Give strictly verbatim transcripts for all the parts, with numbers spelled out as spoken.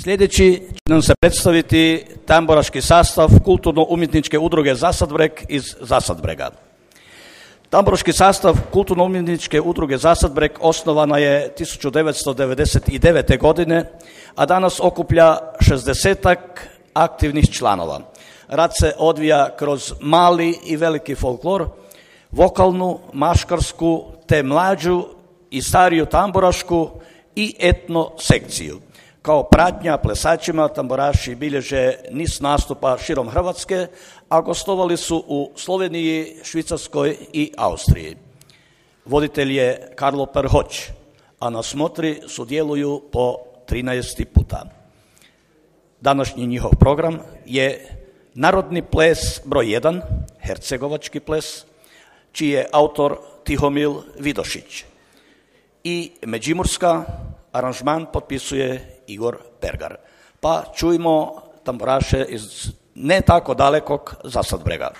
Sljedeći će nam se predstaviti tamburaški sastav Kulturno-umjetničke udruge Zasadbreg iz Zasadbrega. Tamburaški sastav Kulturno-umjetničke udruge Zasadbreg osnovana je tisuću devetsto devedeset devete. godine, a danas okuplja šezdesetak aktivnih članova. Rad se odvija kroz mali i veliki folklor, vokalnu, maškarsku, te mlađu i stariju tamburašku i etno sekciju. Kao pratnja plesačima tamburaši bilježe niz nastupa širom Hrvatske, a gostovali su u Sloveniji, Švicarskoj i Austriji. Voditelj je Karlo Perhoć, a na smotri sudjeluju po trinaesti puta. Današnji njihov program je narodni ples broj jedan, hercegovački ples, čiji je autor Tihomil Vidošić. I Međimurska, aranžman potpisuje Igor Pergar. Pa čujmo tamburaše iz ne tako dalekog Zasadbrega.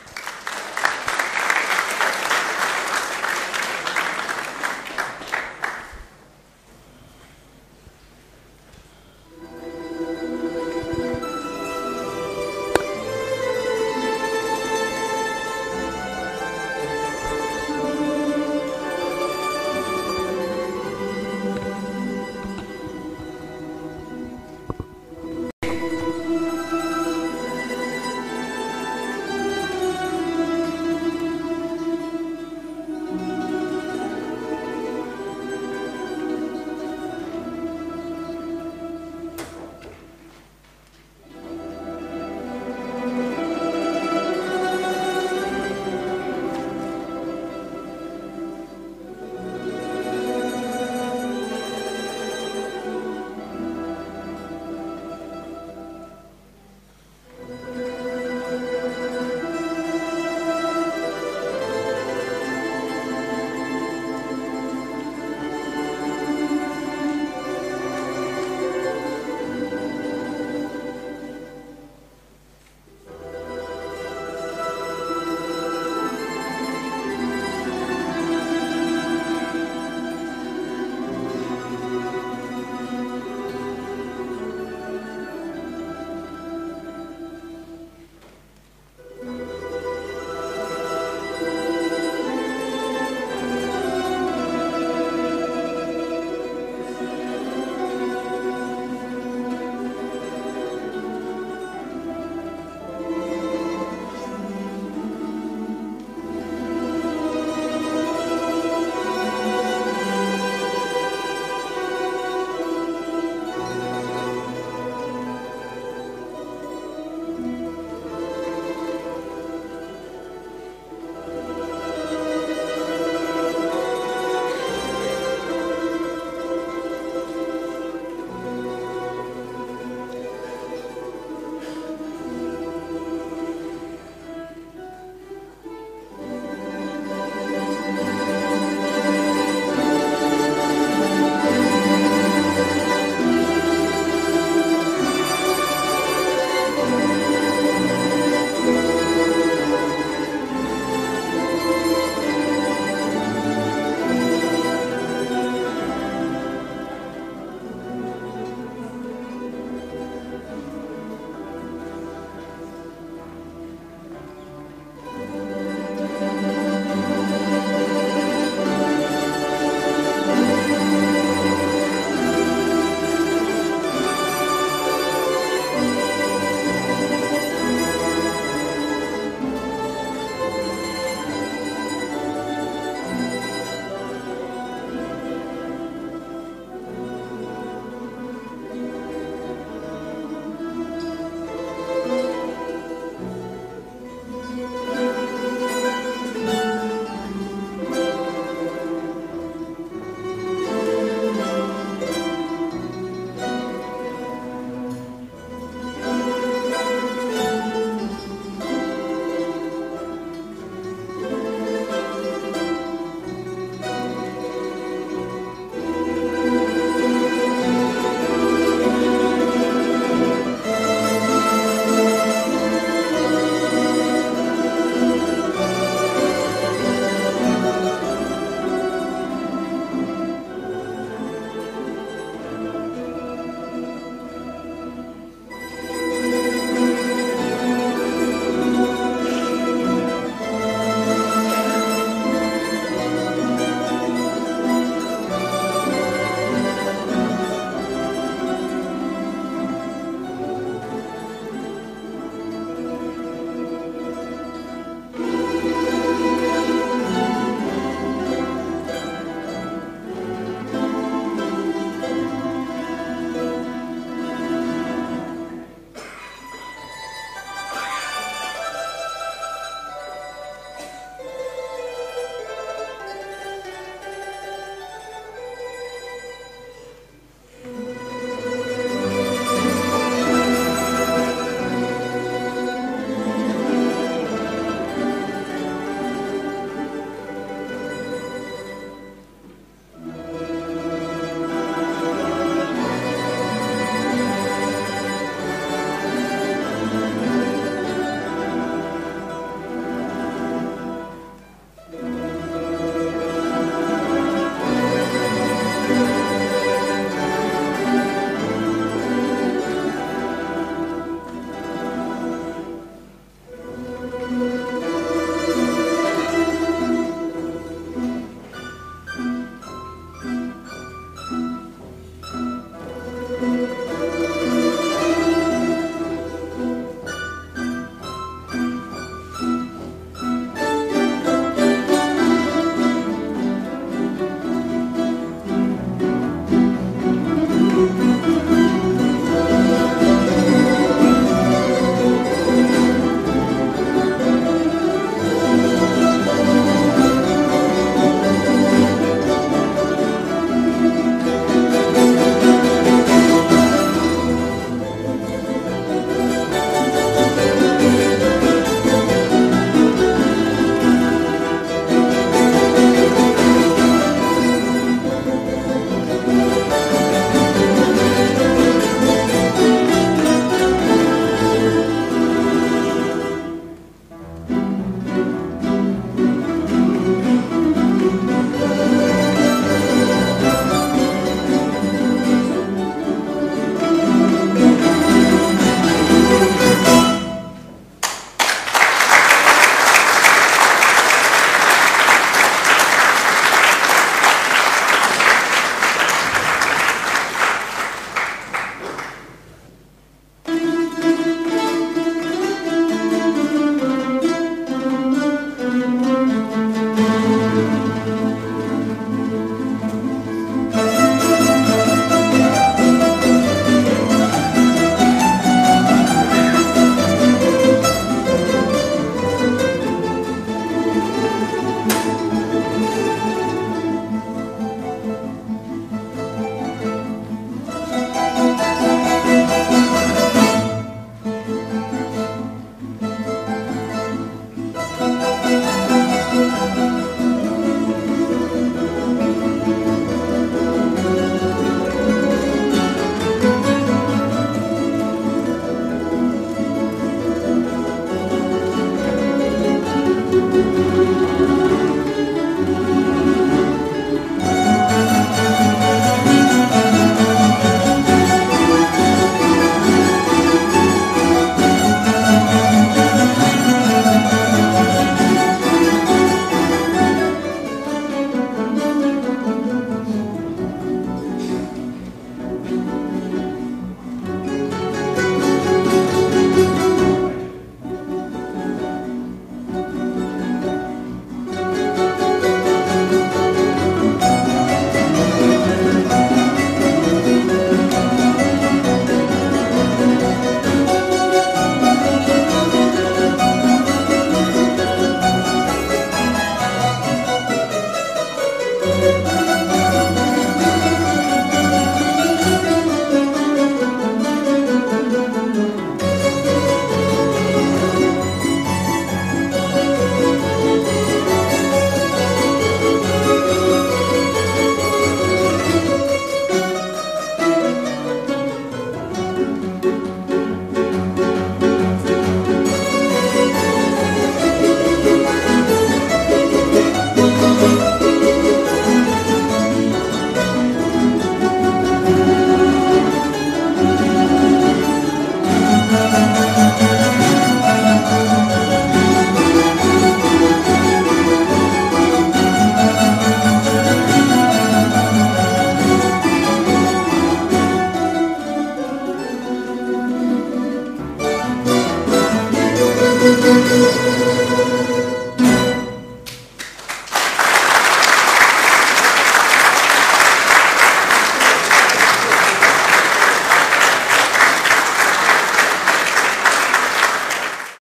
Thank you.